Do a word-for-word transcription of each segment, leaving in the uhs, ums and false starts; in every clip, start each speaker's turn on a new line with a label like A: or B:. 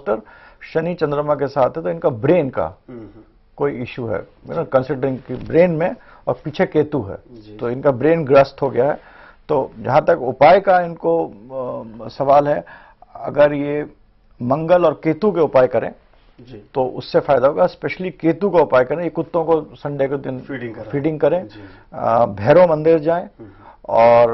A: Doctor Shani चंद्रमा के साथ है तो इनका ब्रेन का कोई इश्यू है, कंसिडरिंग कि ब्रेन में और पीछे केतु है तो इनका ब्रेन ग्रस्त हो गया है। तो जहां तक उपाय का इनको आ, सवाल है, अगर ये मंगल और केतु के उपाय करें जी। तो उससे फायदा होगा। स्पेशली केतु का उपाय करें, ये कुत्तों को संडे के दिन फीडिंग करें, फीडिंग करें, भैरव मंदिर जाएं और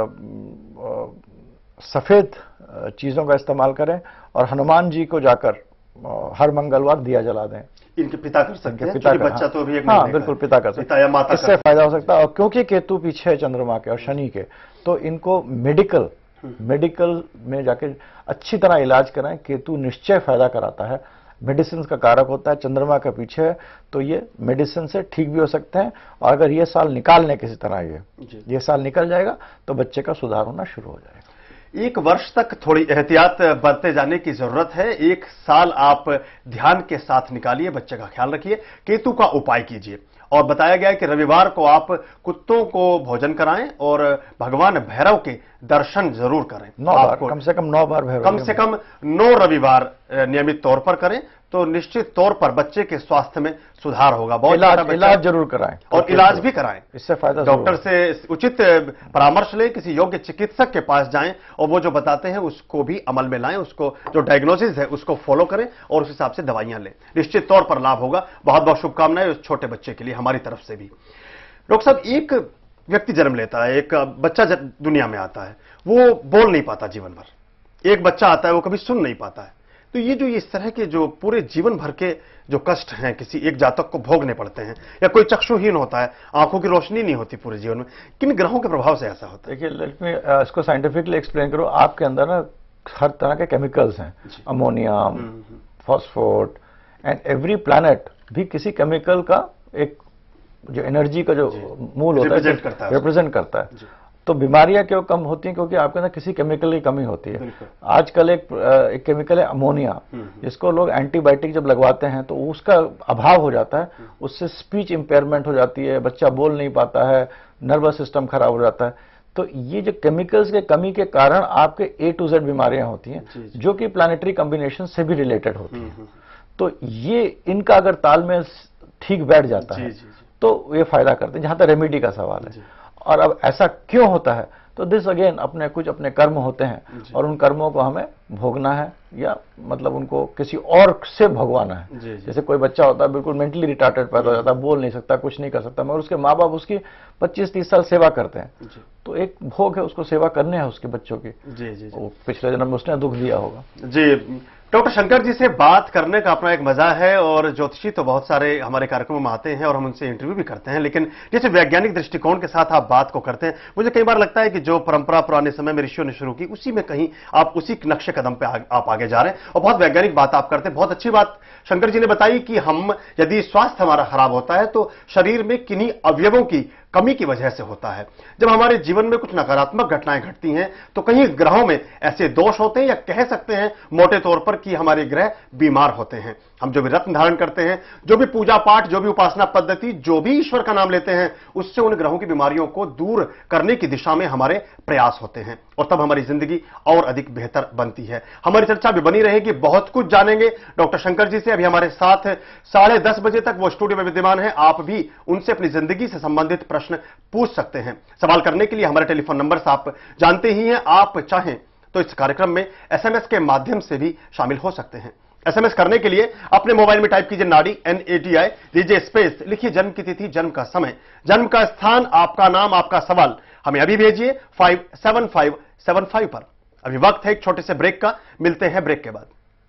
A: सफेद चीजों का इस्तेमाल करें और हनुमान जी को जाकर हर मंगलवार दिया जला दें।
B: इनके पिता कर सकते हैं,
A: पिता कर,
B: बच्चा तो भी एक
A: हाँ बिल्कुल पिता कर सकते हैं, इससे फायदा हो सकता है। और क्योंकि केतु पीछे है चंद्रमा के और शनि के, तो इनको मेडिकल मेडिकल में जाके अच्छी तरह इलाज कराएं। केतु निश्चय फायदा कराता है, मेडिसिन का कारक होता है, चंद्रमा के पीछे है तो ये मेडिसिन से ठीक भी हो सकते हैं। और अगर ये साल निकाल लें किसी तरह, ये ये साल निकल जाएगा तो बच्चे का सुधार होना शुरू हो जाएगा।
B: एक वर्ष तक थोड़ी एहतियात बरते जाने की जरूरत है। एक साल आप ध्यान के साथ निकालिए, बच्चे का ख्याल रखिए, केतु का उपाय कीजिए। और बताया गया है कि रविवार को आप कुत्तों को भोजन कराएं और भगवान भैरव के दर्शन जरूर करें।
A: नौ बार, कम से कम नौ बार भैरव,
B: कम से कम नौ रविवार नियमित तौर पर करें तो निश्चित तौर पर बच्चे के स्वास्थ्य में सुधार होगा। बहुत
A: इलाज, इलाज जरूर कराएं
B: और इलाज भी कराएं,
A: इससे फायदा।
B: डॉक्टर से उचित परामर्श लें, किसी योग्य चिकित्सक के पास जाएं और वो जो बताते हैं उसको भी अमल में लाएं, उसको जो डायग्नोसिस है उसको फॉलो करें और उस हिसाब से दवाइयां लें। निश्चित तौर पर लाभ होगा। बहुत बहुत शुभकामनाएं उस छोटे बच्चे के लिए हमारी तरफ से भी। डॉक्टर साहब, एक व्यक्ति जन्म लेता है, एक बच्चा दुनिया में आता है, वो बोल नहीं पाता जीवन भर। एक बच्चा आता है वो कभी सुन नहीं पाता है। तो ये जो इस तरह के जो पूरे जीवन भर के जो कष्ट हैं किसी एक जातक को भोगने पड़ते हैं, या कोई चक्षुहीन होता है, आंखों की रोशनी नहीं होती पूरे जीवन में, किन ग्रहों के प्रभाव से ऐसा होता है?
A: देखिए, लेट मी इसको साइंटिफिकली एक्सप्लेन करूं। आपके अंदर ना हर तरह के केमिकल्स हैं, ammonium, phosphate, and every planet भी किसी केमिकल का एक जो एनर्जी का जो मूल होता है रिप्रेजेंट करता है। तो बीमारियां क्यों कम होती हैं? क्योंकि आपके अंदर किसी केमिकल की कमी होती है। आजकल एक, एक केमिकल है अमोनिया, जिसको लोग एंटीबायोटिक जब लगवाते हैं तो उसका अभाव हो जाता है, उससे स्पीच इंपेयरमेंट हो जाती है, बच्चा बोल नहीं पाता है, नर्वस सिस्टम खराब हो जाता है। तो ये जो केमिकल्स के कमी के कारण आपके ए टू जेड बीमारियां होती हैं, जो कि प्लानिटरी कॉम्बिनेशन से भी रिलेटेड होती हैं। तो ये इनका अगर तालमेल ठीक बैठ जाता है तो ये फायदा करते हैं, जहां तक रेमेडी का सवाल है। और अब ऐसा क्यों होता है? तो दिस अगेन अपने कुछ अपने कर्म होते हैं और उन कर्मों को हमें भोगना है, या मतलब उनको किसी और से भगवाना है। जी, जी। जैसे कोई बच्चा होता है बिल्कुल मेंटली रिटार्टेड पैदा हो जाता है, बोल नहीं सकता, कुछ नहीं कर सकता, मगर उसके माँ बाप उसकी पच्चीस तीस साल सेवा करते हैं, तो एक भोग है, उसको सेवा करने है उसके बच्चों की। जी जी, जी। पिछले जन्म में उसने दुख दिया होगा।
B: जी, डॉक्टर शंकर जी से बात करने का अपना एक मजा है, और ज्योतिषी तो बहुत सारे हमारे कार्यक्रमों में आते हैं और हम उनसे इंटरव्यू भी करते हैं, लेकिन जैसे वैज्ञानिक दृष्टिकोण के साथ आप बात को करते हैं, मुझे कई बार लगता है कि जो परंपरा पुराने समय में ऋषियों ने शुरू की, उसी में कहीं आप उसी नक्शे कदम पे आप आगे जा रहे हैं, और बहुत वैज्ञानिक बात आप करते हैं। बहुत अच्छी बात शंकर जी ने बताई कि हम यदि स्वास्थ्य हमारा खराब होता है तो शरीर में किन्हीं अवयवों की कमी की वजह से होता है। जब हमारे जीवन में कुछ नकारात्मक घटनाएं घटती हैं तो कहीं ग्रहों में ऐसे दोष होते हैं, या कह सकते हैं मोटे तौर पर कि हमारे ग्रह बीमार होते हैं। हम जो भी रत्न धारण करते हैं, जो भी पूजा पाठ, जो भी उपासना पद्धति, जो भी ईश्वर का नाम लेते हैं, उससे उन ग्रहों की बीमारियों को दूर करने की दिशा में हमारे प्रयास होते हैं, और तब हमारी जिंदगी और अधिक बेहतर बनती है। हमारी चर्चा भी बनी रहेगी, बहुत कुछ जानेंगे डॉक्टर शंकर जी से। अभी हमारे साथ साढ़े दस बजे तक वो स्टूडियो में विद्यमान है। आप भी उनसे अपनी जिंदगी से संबंधित प्रश्न पूछ सकते हैं। सवाल करने के लिए हमारे टेलीफोन नंबर आप जानते ही हैं। आप चाहें तो इस कार्यक्रम में एसएमएस के माध्यम से भी शामिल हो सकते हैं। एसएमएस करने के लिए अपने मोबाइल में टाइप कीजिए नाडी, एन ए डी आई, दीजिए स्पेस, लिखिए जन्म की तिथि, जन्म का समय, जन्म का स्थान, आपका नाम, आपका सवाल हमें अभी भेजिए five seven five seven five पर। अभी वक्त है एक छोटे से ब्रेक का, मिलते हैं ब्रेक के बाद।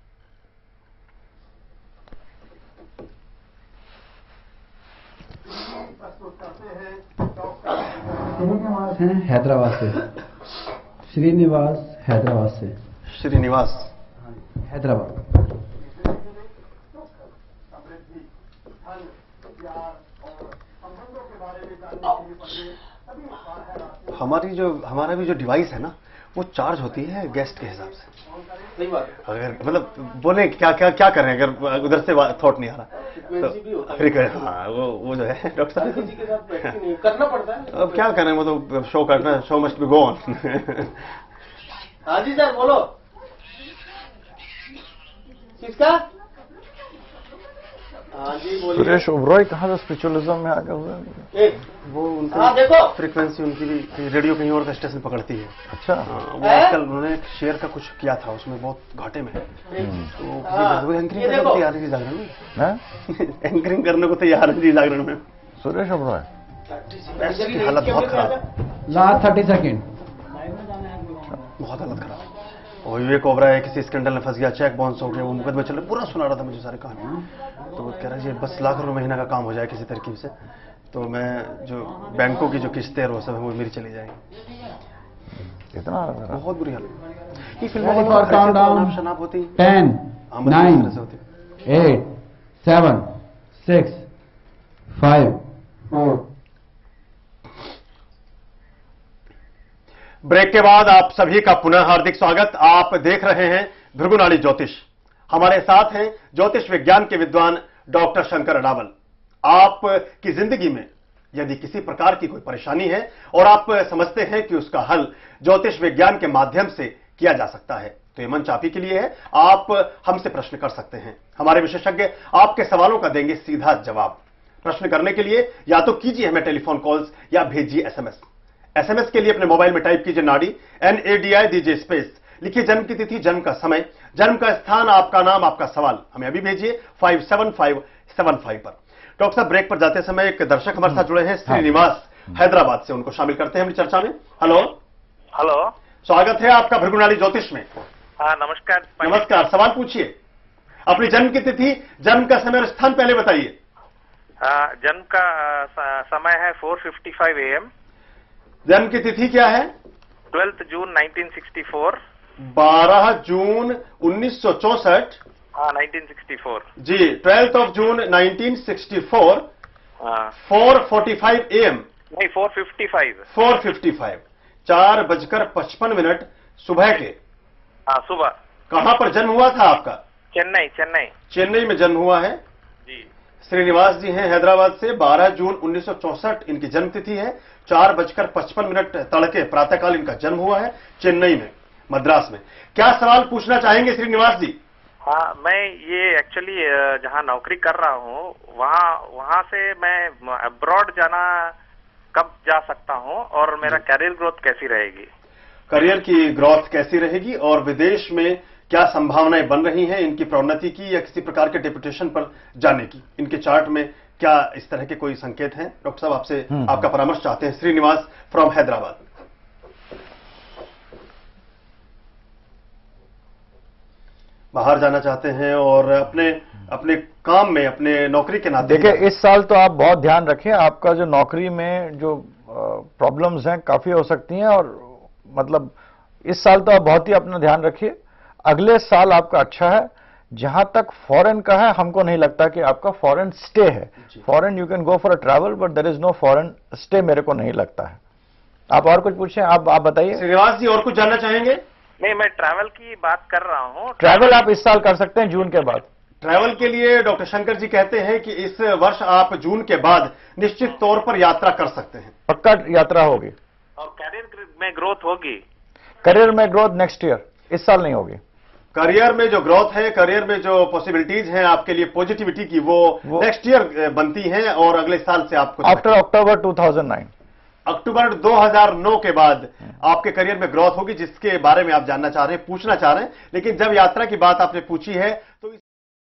C: हैदराबाद से श्रीनिवास, हैदराबाद से
B: श्रीनिवास,
C: हैदराबाद।
B: हमारी जो हमारा भी जो डिवाइस है ना, वो चार्ज होती है गेस्ट के हिसाब से। सही बात। अगर मतलब बोले क्या क्या क्या करें, अगर उधर से थॉट नहीं आ रहा तो फिर हाँ वो वो जो है डॉक्टर साहब करना पड़ता है। अब क्या करें, वो तो शो करना, show must be go on.
D: हाँ जी सर बोलो।
B: किसका? हाँ जी बोलिए।
A: सुरेश ओबरॉय कहाँ से स्पिरिचुअलिज्म में आ गए हुए?
B: एक वो उनका देखो फ्रीक्वेंसी उनकी भी रेडियो कहीं और का स्टेशन पकड़ती है।
A: अच्छा।
B: हाँ, वो आजकल उन्होंने एक शेयर का कुछ किया था, उसमें बहुत घाटे में है। तो किसी एंकरिंग करने को तैयार है जागरण में। एंकरिंग करने को तैयार है जागरण में
A: सुरेश ओबरॉय।
B: पैसे की हालत बहुत खराब।
C: Last thirty second.
B: बहुत हालत खराब। और विवेक ओबराय किसी स्कैंडल में फंस गया, चेक बाउंस हो गया, वो मुकदमे चल रहे, पूरा सुना रहा था मुझे सारी कहानी। तो वो कह रहा है बस लाख रुपए महीना का काम हो जाए किसी तरकीब से, तो मैं जो बैंकों की जो किस्तें हैं वो सब वो मेरी चली जाएंगी।
A: इतना
B: बहुत बुरी हालत। ये फिल्मों में शनाब होती है।
C: Ten, nine, eight, seven, six, five, four.
B: Break के बाद आप सभी का पुनः हार्दिक स्वागत। आप देख रहे हैं भृगुनाड़ी ज्योतिष। हमारे साथ हैं ज्योतिष विज्ञान के विद्वान डॉक्टर शंकर अडावल। आपकी जिंदगी में यदि किसी प्रकार की कोई परेशानी है और आप समझते हैं कि उसका हल ज्योतिष विज्ञान के माध्यम से किया जा सकता है, तो ये मंच आप ही के लिए है। आप हमसे प्रश्न कर सकते हैं। हमारे विशेषज्ञ आपके सवालों का देंगे सीधा जवाब। प्रश्न करने के लिए या तो कीजिए हमें टेलीफोन कॉल्स या भेजिए एसएमएस। एसएमएस के लिए अपने मोबाइल में टाइप कीजिए नाडी, एन ए डी आई, दीजिए स्पेस, लिखिए जन्म की तिथि, जन्म का समय, जन्म का स्थान, आपका नाम, आपका सवाल हमें अभी भेजिए five seven five seven five पर। डॉक्टर साहब, ब्रेक पर जाते समय एक दर्शक हमारे साथ जुड़े हैं श्रीनिवास हैदराबाद से, उनको शामिल करते हैं अपनी चर्चा में। हेलो
D: हेलो,
B: स्वागत है आपका भृगुनाड़ी ज्योतिष में।
D: हाँ नमस्कार।
B: नमस्कार, सवाल पूछिए। अपनी जन्म की तिथि, जन्म का समय और स्थान पहले बताइए।
D: जन्म का समय है four fifty five A M.
B: जन्म की तिथि क्या है?
D: Twelfth June nineteen sixty four.
B: बारह जून उन्नीस सौ चौसठ।
D: हाँ नाइनटीन सिक्सटी फोर
B: जी, twelfth of June nineteen sixty four. Four forty five A M.
D: नहीं, four fifty five.
B: Four fifty five, चार बजकर पचपन मिनट सुबह के।
D: हाँ सुबह।
B: कहां पर जन्म हुआ था आपका?
D: चेन्नई। चेन्नई
B: चेन्नई में जन्म हुआ है
D: जी।
B: श्रीनिवास जी हैं हैदराबाद से। बारह जून उन्नीस सौ चौसठ इनकी जन्म तिथि है। चार बजकर पचपन मिनट तड़के प्रातःकाल इनका जन्म हुआ है चेन्नई में, मद्रास में। क्या सवाल पूछना चाहेंगे श्रीनिवास जी?
D: हाँ, मैं ये एक्चुअली जहाँ नौकरी कर रहा हूँ वहाँ वहाँ से मैं अब्रॉड जाना कब जा सकता हूँ और मेरा कैरियर ग्रोथ कैसी रहेगी?
B: करियर की ग्रोथ कैसी रहेगी और विदेश में क्या संभावनाएं बन रही हैं इनकी प्रोन्नति की या किसी प्रकार के डेपुटेशन पर जाने की? इनके चार्ट में क्या इस तरह के कोई संकेत हैं? डॉक्टर साहब, आपसे आपका परामर्श चाहते हैं। श्रीनिवास फ्रॉम हैदराबाद। बाहर जाना चाहते हैं और अपने अपने काम में, अपने नौकरी के नाते।
A: देखिए, इस साल तो आप बहुत ध्यान रखें। आपका जो नौकरी में जो प्रॉब्लम्स हैं काफी हो सकती हैं और मतलब इस साल तो आप बहुत ही अपना ध्यान रखिए। अगले साल आपका अच्छा है। जहां तक फॉरेन का है, हमको नहीं लगता कि आपका फॉरेन स्टे है। Foreign you can go for a travel but there is no foreign stay, मेरे को नहीं लगता है। आप और कुछ पूछें, आप आप बताइए।
B: श्रीनिवास जी, और कुछ जानना चाहेंगे?
D: नहीं, मैं ट्रैवल की बात कर रहा हूँ।
A: ट्रैवल आप इस साल कर सकते हैं, जून के बाद।
B: ट्रैवल के लिए डॉक्टर शंकर जी कहते हैं कि इस वर्ष आप जून के बाद निश्चित तौर पर यात्रा कर सकते हैं।
A: पक्का यात्रा होगी।
D: और कैरियर में ग्रोथ होगी?
A: करियर में ग्रोथ नेक्स्ट ईयर, इस साल नहीं होगी।
B: करियर में जो ग्रोथ है, करियर में जो पॉसिबिलिटीज हैं आपके लिए पॉजिटिविटी की, वो, वो नेक्स्ट ईयर बनती हैं और अगले साल से आपको
A: after October two thousand nine,
B: अक्टूबर दो हज़ार नौ के बाद आपके करियर में ग्रोथ होगी, जिसके बारे में आप जानना चाह रहे हैं, पूछना चाह रहे हैं। लेकिन जब यात्रा की बात आपने पूछी है तो